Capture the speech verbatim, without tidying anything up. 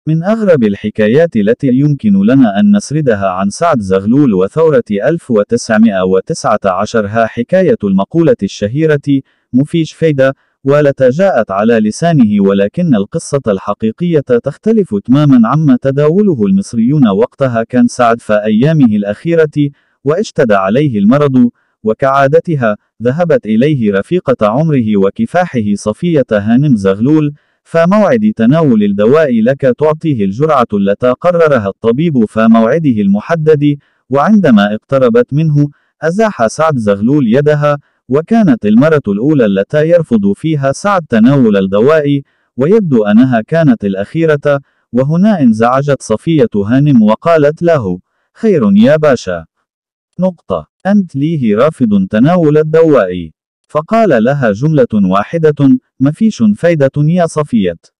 من أغرب الحكايات التي يمكن لنا أن نسردها عن سعد زغلول وثورة ألف وتسعمائة وتسعة عشر ها حكاية المقولة الشهيرة مفيش فايدة والتي جاءت على لسانه، ولكن القصة الحقيقية تختلف تماما عما تداوله المصريون وقتها. كان سعد في أيامه الأخيرة واشتد عليه المرض، وكعادتها ذهبت إليه رفيقة عمره وكفاحه صفية هانم زغلول، فموعد تناول الدواء لك تعطيه الجرعة التي قررها الطبيب في موعده المحدد. وعندما اقتربت منه أزاح سعد زغلول يدها، وكانت المرة الأولى التي يرفض فيها سعد تناول الدواء، ويبدو أنها كانت الأخيرة. وهنا انزعجت صفية هانم وقالت له: خير يا باشا، نقطة، أنت ليه رافض تناول الدواء؟ فقال لها جملة واحدة: مفيش فايدة يا صفية.